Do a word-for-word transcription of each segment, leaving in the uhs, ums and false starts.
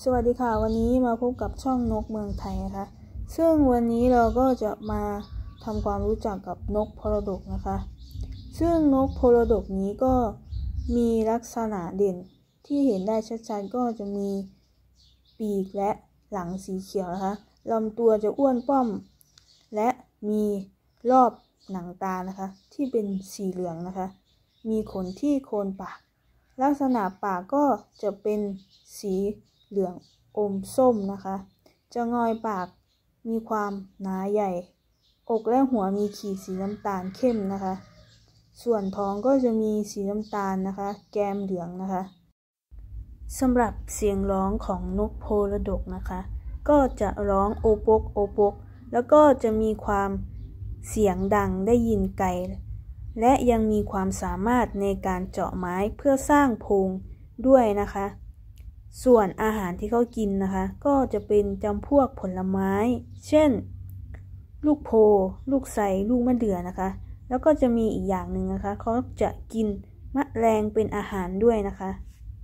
สวัสดีค่ะวันนี้มาพบกับช่องนกเมืองไทยนะคะซึ่งวันนี้เราก็จะมาทำความรู้จักกับนกพรดกนะคะซึ่งนกพรดกนี้ก็มีลักษณะเด่นที่เห็นได้ชัดๆก็จะมีปีกและหลังสีเขียวนะคะลำตัวจะอ้วนป้อมและมีรอบหนังตานะคะที่เป็นสีเหลืองนะคะมีขนที่โคนปากลักษณะปากก็จะเป็นสีเหลืองอมส้มนะคะจะงอยปากมีความหนาใหญ่อกและหัวมีขีดสีน้ำตาลเข้มนะคะส่วนท้องก็จะมีสีน้ำตาลนะคะแก้มเหลืองนะคะสำหรับเสียงร้องของนกโพรดกนะคะก็จะร้องโอปกโอปกแล้วก็จะมีความเสียงดังได้ยินไกลและยังมีความสามารถในการเจาะไม้เพื่อสร้างโพรงด้วยนะคะส่วนอาหารที่เขากินนะคะก็จะเป็นจำพวกผลไม้เช่นลูกโพลูกไทรลูกมะเดื่อนะคะแล้วก็จะมีอีกอย่างหนึ่งนะคะเขาจะกินแมลงเป็นอาหารด้วยนะคะ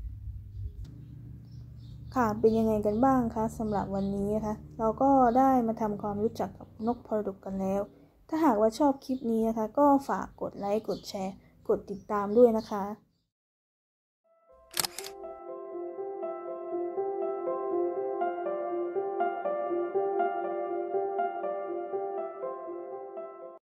ค่ะเป็นยังไงกันบ้างคะสำหรับวันนี้นะคะเราก็ได้มาทำความรู้จักกับนกพรดกกันแล้วถ้าหากว่าชอบคลิปนี้นะคะก็ฝากกดไลค์กดแชร์กดติดตามด้วยนะคะ